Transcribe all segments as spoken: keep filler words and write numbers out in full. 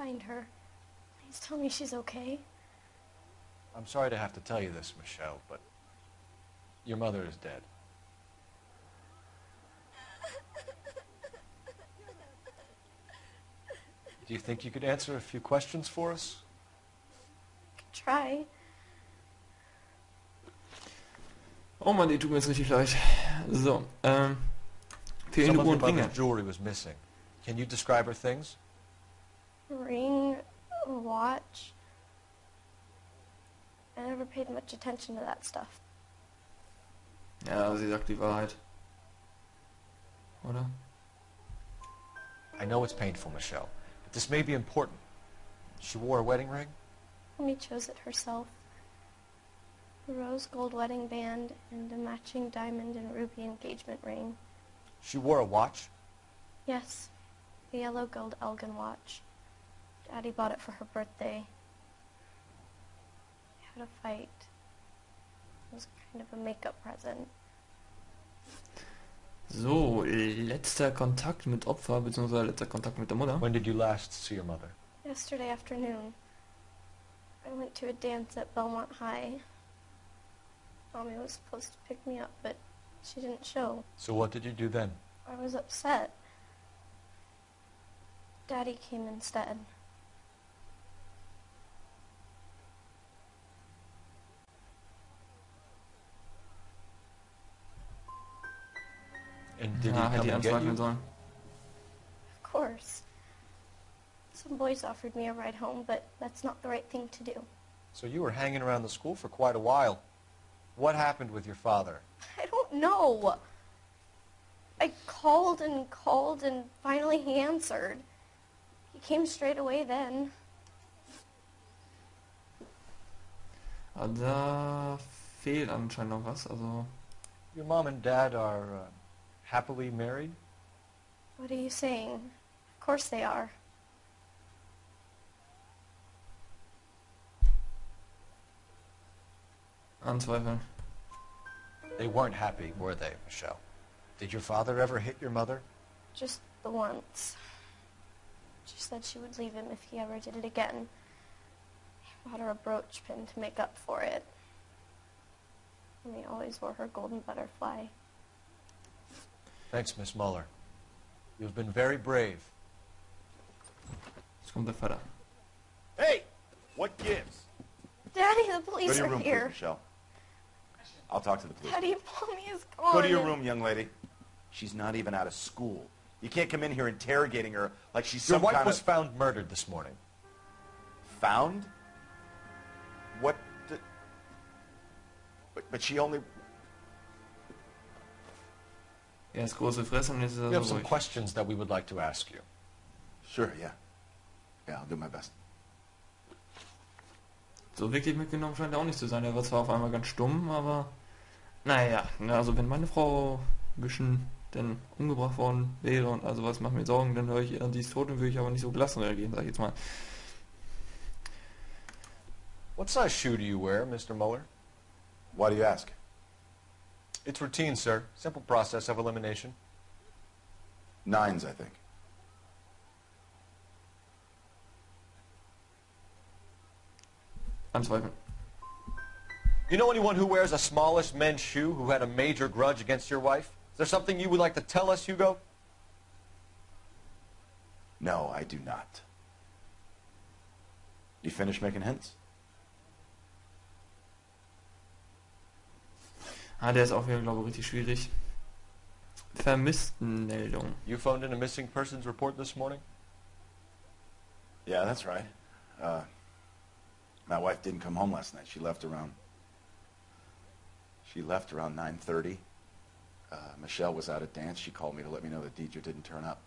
find her. Please tell me she's okay. I'm sorry to have to tell you this, Michelle, but your mother is dead. Do you think you could answer a few questions for us? I could try. Oh Mann, die tut mir jetzt richtig leid. So, ähm... Some fehlende of Uhr your und Ringe. mother's jewelry was missing. Can you describe her things? A ring, a watch. I never paid much attention to that stuff. Ja, sie sagt die Wahrheit. Oder? I know it's painful, Michelle, but this may be important. She wore a wedding ring? Mommy chose it herself. A rose gold wedding band and a matching diamond and ruby engagement ring. She wore a watch? Yes, the yellow gold Elgin watch. Daddy bought it for her birthday. We had a fight. It was kind of a makeup present. So, letzter Kontakt mit Opfer, beziehungsweise letzter Kontakt mit der Mutter. When did you last see your mother? Yesterday afternoon, I went to a dance at Belmont High. Mommy was supposed to pick me up, but she didn't show. So what did you do then? I was upset. Daddy came instead. And did Ja, he hätte come ich and get anzweifeln you? sollen. Of course. Some boys offered me a ride home, but that's not the right thing to do. So you were hanging around the school for quite a while. What happened with your father? I don't know. I called and called, and finally he answered. He came straight away then. Aber da fehlt anscheinend noch was, also... Your mom and dad are uh, happily married? What are you saying? Of course they are. Anzweifeln. They weren't happy, were they, Michelle? Did your father ever hit your mother? Just the once. She said she would leave him if he ever did it again. I bought her a brooch pin to make up for it. And he always wore her golden butterfly. Thanks, Miss Muller. You've been very brave. Jetzt kommt der Vater. Hey! What gives? Daddy, the Go police to your are room, please, here. Michelle. I'll talk to the police. Daddy, Mommy is gone. Go to your room, young lady. She's not even out of school. You can't come in here interrogating her like she's Your some wife kind was of... found murdered this morning. Found? What the... But, but she only... Erst große Fresse und jetzt ist We er have so some ruhig. questions that we would like to ask you. Sure, yeah. Yeah, I'll do my best. So wirklich mitgenommen scheint er auch nicht zu sein. Er war zwar auf einmal ganz stumm, aber... Naja, ne, also wenn meine Frau ein bisschen denn umgebracht worden wäre und also was macht mir Sorgen, dann höre ich ihr, die ist tot und würde ich aber nicht so gelassen reagieren, sag ich jetzt mal. What size shoe do you wear, Mister Muller? Why do you ask? It's routine, sir. Simple process of elimination. Nines, I think. Anzweifeln. You know anyone who wears a smallish men's shoe who had a major grudge against your wife? Is there something you would like to tell us, Hugo? No, I do not. You finished making hints? Ah, der ist auch wieder, glaube ich, richtig schwierig. Vermisstenmeldung. You phoned in a missing persons report this morning? Yeah, that's right. Uh, my wife didn't come home last night. She left around... She left around nine thirty. Uh, Michelle was out at dance. She called me to let me know that Deidre didn't turn up.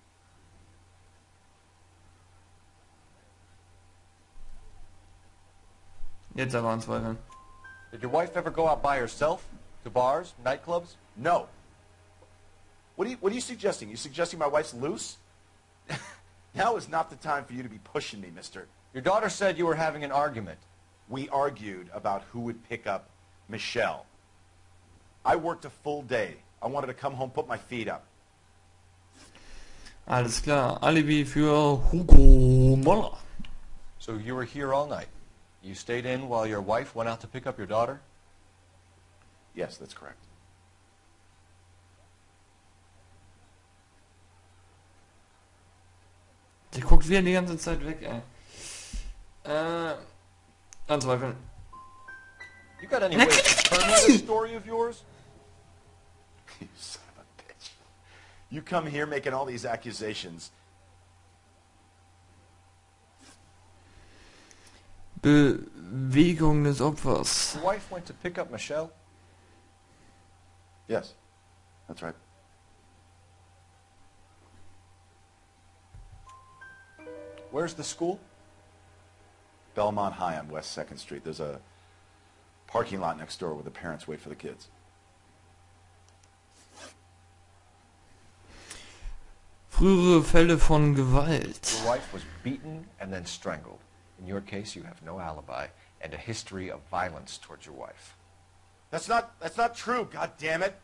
Jetzt aber anzweifeln. Did your wife ever go out by herself? To bars, nightclubs? No. What are you, what are you suggesting? You suggesting my wife's loose? Now is not the time for you to be pushing me, mister. Your daughter said you were having an argument. We argued about who would pick up Michelle. I worked a full day. I wanted to come home, put my feet up. Alles klar, Alibi für Hugo Moller. So you were here all night. You stayed in while your wife went out to pick up your daughter? Yes, that's correct. Der guckt wieder die ganze Zeit weg, ey. Äh, anzweifeln. You got any way to turn this story of yours? You son of a bitch. You come here making all these accusations. Bewegung des Opfers. Your wife went to pick up Michelle? Yes, that's right. Where's the school? Belmont High on West second Street. There's a parking lot next door where the parents wait for the kids. Frühere Fälle von Gewalt. Your wife was beaten and then strangled. In your case, you have no alibi and a history of violence towards your wife. That's not, that's not true, God damn it.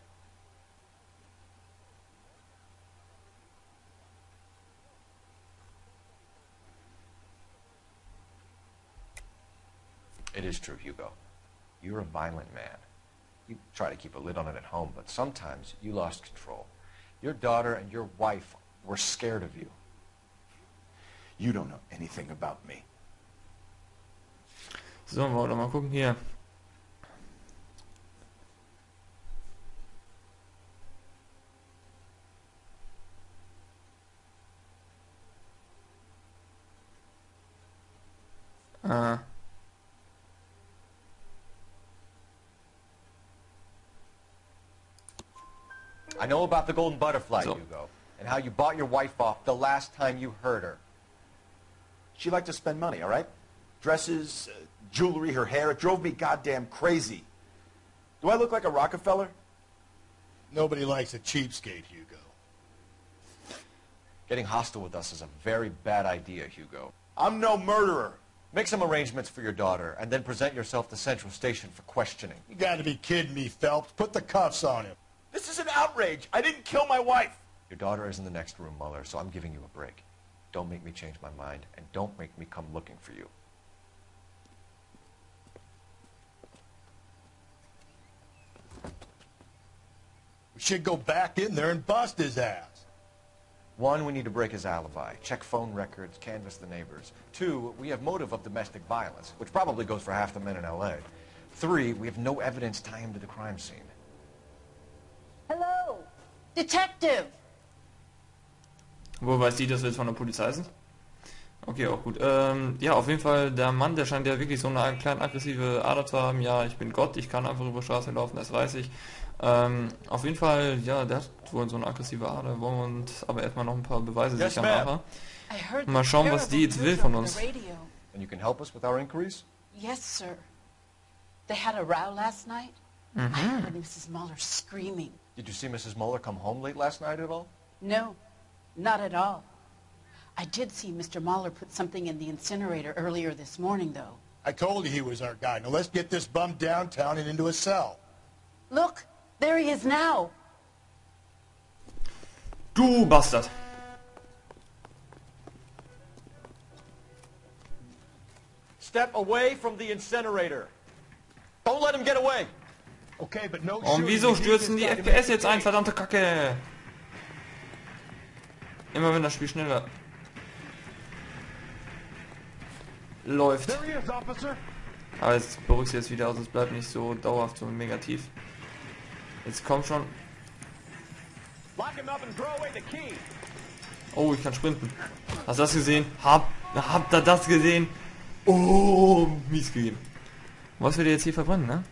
It is true, Hugo. You're a violent man. You try to keep a lid on it at home, but sometimes you lost control. Your daughter and your wife were scared of you. You don't know anything about me. So, wollen wir mal gucken hier. Ah. I know about the golden butterfly, So. Hugo, and how you bought your wife off the last time you heard her. She liked to spend money, all right? Dresses, uh, jewelry, her hair. It drove me goddamn crazy. Do I look like a Rockefeller? Nobody likes a cheapskate, Hugo. Getting hostile with us is a very bad idea, Hugo. I'm no murderer. Make some arrangements for your daughter, and then present yourself to Central Station for questioning. You gotta be kidding me, Phelps. Put the cuffs on him. This is an outrage. I didn't kill my wife. Your daughter is in the next room, Muller, so I'm giving you a break. Don't make me change my mind, and don't make me come looking for you. We should go back in there and bust his ass. One, we need to break his alibi. Check phone records, canvass the neighbors. Two, we have motive of domestic violence, which probably goes for half the men in L A. Three, we have no evidence tying him to the crime scene. Hello, Detective. Wo weiß die, dass wir jetzt von der Polizei sind? Okay, auch gut. Ähm, ja, auf jeden Fall, der Mann, der scheint ja wirklich so eine kleine aggressive Ader zu haben. Ja, ich bin Gott, ich kann einfach über Straße laufen, das weiß ich. Ähm, auf jeden Fall, ja, der hat wohl so eine aggressive Ader. Wollen wir uns aber erstmal noch ein paar Beweise Yes, sichern ma'am. nachher. I heard Mal the schauen, was terrible die jetzt will news von over uns. the radio. And you can help us with our inquiries? Yes, sir. They had a row last night. I heard Missus Muller screaming. Did you see Missus Muller come home late last night at all? No, not at all. I did see Mister Muller put something in the incinerator earlier this morning, though. I told you he was our guy. Now let's get this bum downtown and into a cell. Look, there he is now. Du Bastard! Step away from the incinerator. Don't let him get away. Okay, but no Und shooting. wieso You need stürzen this die guy to F P S make jetzt ein, verdammte Kacke? Immer wenn das Spiel schneller läuft. There he is, officer. Aber jetzt beruhigt sich jetzt wieder aus, es bleibt nicht so dauerhaft so mega tief. Jetzt kommt schon. Lock him up and throw away the key. Oh, ich kann sprinten. Hast du das gesehen? Hab, habt ihr das gesehen? Oh, mies gegeben. Was wird ihr jetzt hier verbrennen, ne?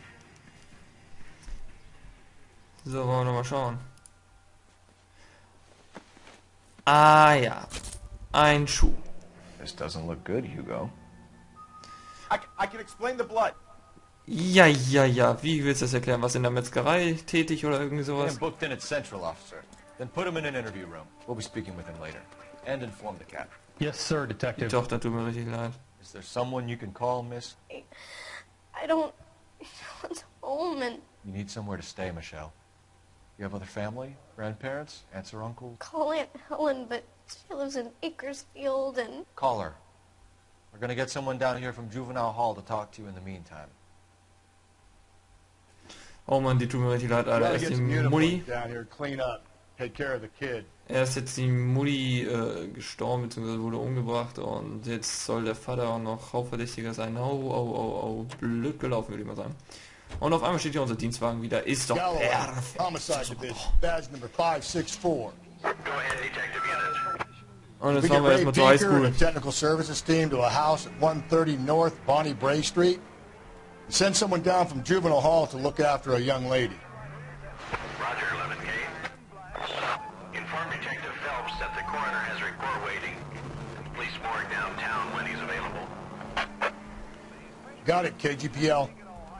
So, wollen wir noch mal schauen. Ah ja, ein Schuh. This doesn't look good, Hugo. I, c- I can explain the blood. Ja, ja, ja. Wie willst du das erklären? Was in der Metzgerei tätig oder irgendwie Get him sowas? booked in at Central, officer. Then put him in an interview room. We'll be speaking with him later. And inform the captain. Yes, sir, Die detective. Tochter tut mir richtig leid. Is there someone you can call, miss? I don't. No one's home, and You need somewhere to stay, Michelle. You have other family? Grandparents? Aunts or uncles? Call Aunt Helen, but she lives in Bakersfield and... Call her. We're going to get someone down here from Juvenile Hall to talk to you in the meantime. Oh Mann, die tut mir richtig leid, Alter. Gotta Erst get die some uniforms Mutti, down here, clean up, take care of the kid. erst jetzt die Mutti äh, gestorben, bzw. wurde umgebracht und jetzt soll der Vater auch noch Hauptverdächtiger sein. Oh, oh, oh, oh, blöd gelaufen, würde ich mal sagen. Und auf einmal steht hier unser Dienstwagen wieder. Ist doch Galloway, perfekt. Homicide Division, badge number five six four. Und We jetzt get fahren wir Ray erstmal zur Beaker and Highschool. the technical services team to a house at one thirty North Bonnie Bray Street. And send someone down from Juvenile Hall to look after a young lady. Roger, eleven K. Inform Detective Phelps that the coroner has a report waiting. Police morgue downtown when he's available. Got it, K G P L.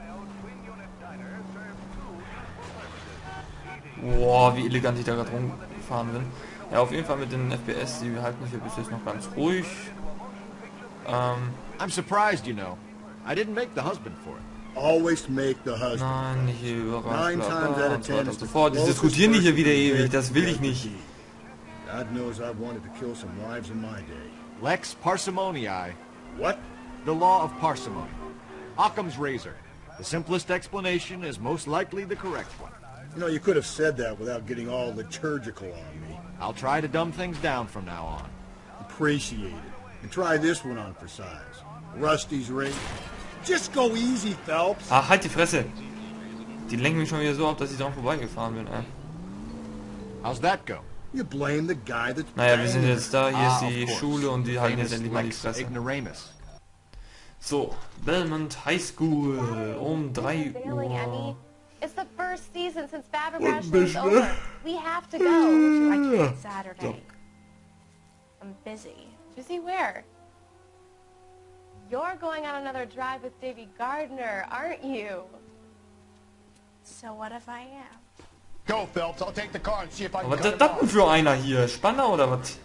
Boah, wie elegant ich da gerade rumgefahren bin. Ja, auf jeden Fall mit den F P S, die halten mich hier bis jetzt noch ganz ruhig. Ähm, I'm surprised, you know. I didn't make the husband for it. Always make the husband. nein, nicht hier überrascht, Nine bla times bla out of und so ten weiter und it's so the fort. Die closest diskutieren nicht hier person wieder to ewig, death das will ich nicht. God knows I've wanted to kill some lives in my day. Lex parsimoniae. What? The law of parsimony. Occam's razor. The simplest explanation is most likely the correct one. You know, you could have said that without getting all liturgical on me. I'll try to dumb things down from now on. Appreciate it. And try this one on for size. Rusty's ring. Just go easy, Phelps. Ach, halt die Fresse. Die lenken mich schon wieder so ab, dass ich dran vorbeigefahren bin, ey. How's that go? You blame the guy that's Naja, wir sind banging jetzt da, hier Ah, ist die of course. Schule und die halten jetzt Famous endlich mal die Lex Fresse. ignoramus. So, Belmont High School um drei Failing, Emmy. Uhr. It's the first season since Fabergashing is over. We have to go. I can't Saturday. I'm busy. Busy where? You're going on another drive with Davy Gardner, aren't you? So what if I am? Go, Phelps. I'll take the car and see if I can Was cut ist him das denn off. für einer hier? Spanner oder was?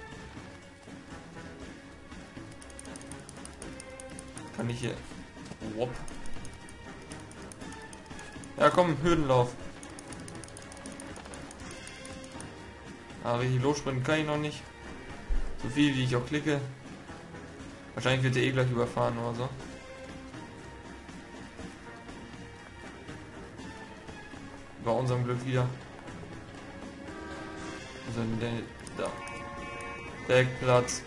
Kann ich hier... Wop. Ja komm, Hürdenlauf. Aber richtig lossprinten kann ich noch nicht. So viel wie ich auch klicke. Wahrscheinlich wird der eh gleich überfahren oder so. Bei unserem Glück wieder. Also der, da. Deckplatz.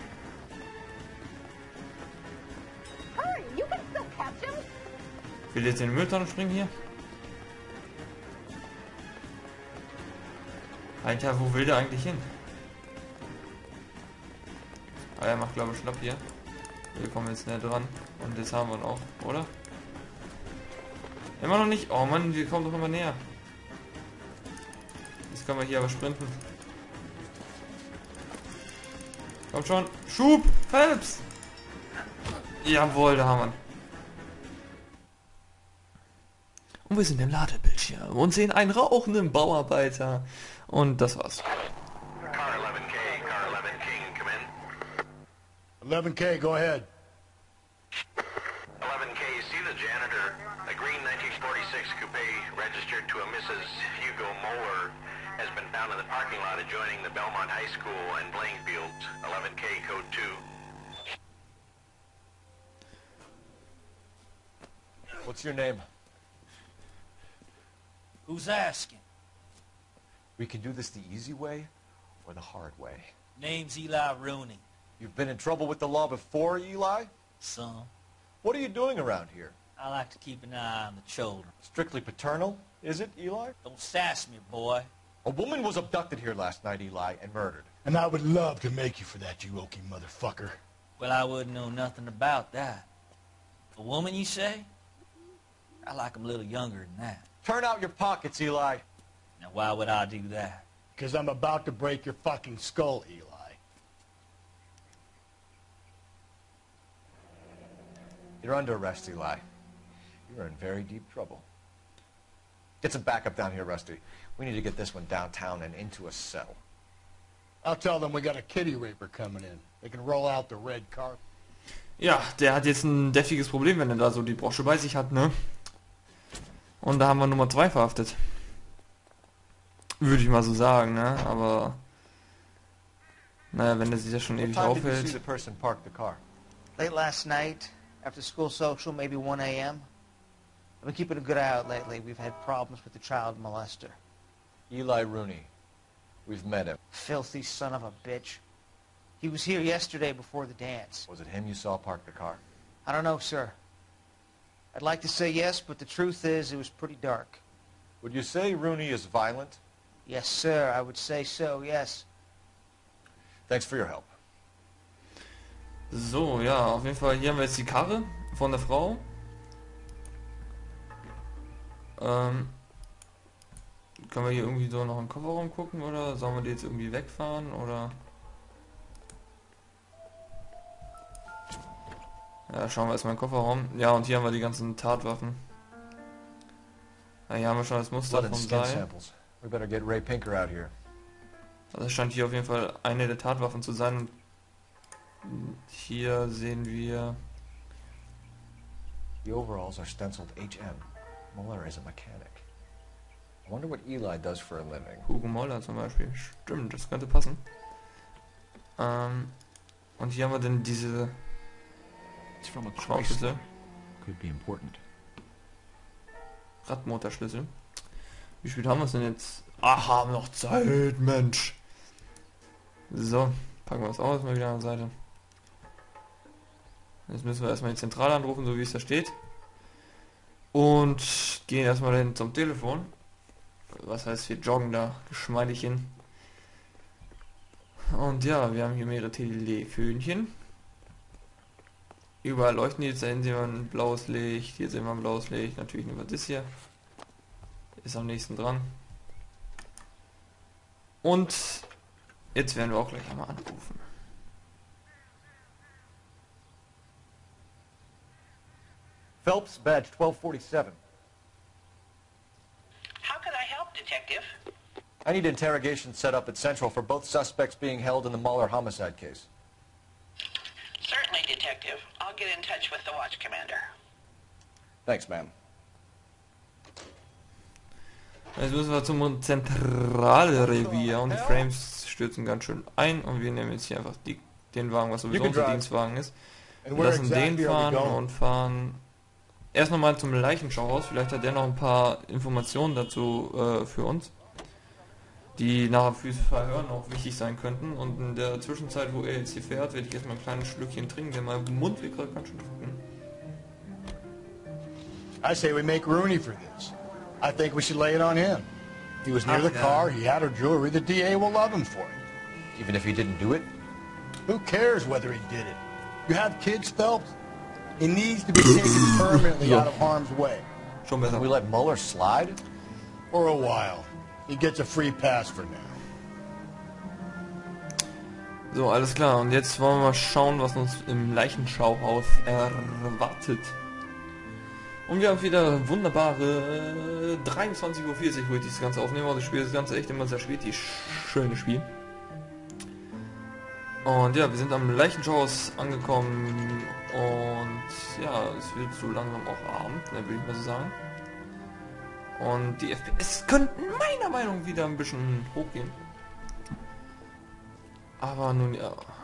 Hurry, you can still catch him. Will jetzt in den Mülltonnen springen hier? Alter, wo will der eigentlich hin? Ah, er macht glaube ich Schnapp hier. Wir kommen jetzt näher dran. Und jetzt haben wir ihn auch, oder? Immer noch nicht? Oh Mann, wir kommen doch immer näher. Jetzt können wir hier aber sprinten. Kommt schon. Schub! Phelps! Jawohl, da haben wir ihn. Und wir sind im Ladebildschirm und sehen einen rauchenden Bauarbeiter. Und das war's. Car eleven K, car eleven King, come in. eleven K, go ahead. eleven K, see the janitor. A green nineteen forty-six coupe registered to a Missus Hugo Moeller has been found in the parking lot adjoining the Belmont High School and playing fields. eleven K, code two. What's your name? Who's asking? We can do this the easy way or the hard way. Name's Eli Rooney. You've been in trouble with the law before, Eli? Some. What are you doing around here? I like to keep an eye on the children. Strictly paternal, is it, Eli? Don't sass me, boy. A woman was abducted here last night, Eli, and murdered. And I would love to make you for that, you oaky motherfucker. Well, I wouldn't know nothing about that. A woman, you say? I like 'em a little younger than that. Turn out your pockets, Eli. Now, why would I do that? Because I'm about to break your fucking skull, Eli. You're under arrest, Eli. You're in very deep trouble. Get some backup down here, Rusty. We need to get this one downtown and into a cell. I'll tell them we got a kitty raper coming in. They can roll out the red carpet. Ja, der hat jetzt ein deftiges Problem, wenn er da so die Brosche bei sich hat, ne? Und da haben wir Nummer zwei verhaftet. Würde ich mal so sagen, ne? Aber naja, wenn der sich ja schon What ewig time did you see aufhält. the person park the car? Late last night, after school social, maybe one a m I've been keeping a good eye out lately. We've had problems with the child molester. Eli Rooney. We've met him. Filthy son of a bitch. He was here yesterday before the dance. Was it him you saw park the car? I don't know, sir. I'd like to say yes, but the truth is it was pretty dark. Would you say Rooney is violent? Yes, sir, I would say so, yes. Thanks for your help. So, ja, auf jeden Fall, hier haben wir jetzt die Karre von der Frau. Ähm, können wir hier irgendwie so noch im Kofferraum gucken oder sollen wir die jetzt irgendwie wegfahren oder? Ja, schauen wir erstmal in den Kofferraum. Ja, und hier haben wir die ganzen Tatwaffen. Ja, hier haben wir schon das Muster Blood and vom skin Seil. samples. We better get Ray Pinker out here. Also scheint hier auf jeden Fall eine der Tatwaffen zu sein. Und hier sehen wir... The overalls are stenciled H M. Muller is a mechanic. I wonder what Eli does for a living. Hugo Moller zum Beispiel. Stimmt, das könnte passen. Ähm, und hier haben wir dann diese It's from a Schraubenschlüssel. Chrysler. Could be important. Radmotorschlüssel. Wie spät haben wir es denn jetzt? Ach, haben noch Zeit, Mensch. So, packen wir das auch erstmal wieder an der Seite. Jetzt müssen wir erstmal die Zentrale anrufen, so wie es da steht. Und gehen erstmal hin zum Telefon. Was heißt, wir joggen da geschmeidig hin. Und ja, wir haben hier mehrere Telefönchen. Überall leuchten die, jetzt da hinten sehen wir ein blaues Licht, hier sehen wir ein blaues Licht, natürlich nur das hier. Ist am nächsten dran. Und jetzt werden wir auch gleich einmal anrufen. Phelps, badge twelve forty-seven. How can I help, Detective? I need interrogation set up at Central for both suspects being held in the Muller homicide case. Certainly, Detective. I'll get in touch with the watch commander. Thanks, ma'am. Jetzt müssen wir zum Zentralrevier und die Frames stürzen ganz schön ein und wir nehmen jetzt hier einfach die, den Wagen, was sowieso unser Dienstwagen ist. Wir lassen den fahren und fahren erst nochmal zum Leichenschauhaus. Vielleicht hat der noch ein paar Informationen dazu äh, für uns, die nach dem Verhör noch wichtig sein könnten. Und in der Zwischenzeit, wo er jetzt hier fährt, werde ich erstmal ein kleines Schlückchen trinken, denn mein Mund wird gerade ganz schön trocken. I say we make Rooney for this. I think we should lay it on him. He was near the car, he had her jewelry, the D A will love him for it. Even if he didn't do it? Who cares whether he did it? You have kids, Phelps? He needs to be taken permanently out of harm's way. Schon besser. Can we let Muller slide? For a while. He gets a free pass for now. So, alles klar. Und jetzt wollen wir mal schauen, was uns im Leichenschauhaus erwartet. Und wir haben wieder wunderbare äh, dreiundzwanzig Uhr vierzig, wo ich das Ganze aufnehme. Also ich spiele das Ganze echt immer sehr spät, die schöne Spiel. Und ja, wir sind am Leichenschauhaus angekommen. Und ja, es wird so langsam auch Abend, ne, würde ich mal so sagen. Und die F P S könnten meiner Meinung nach wieder ein bisschen hochgehen. Aber nun ja.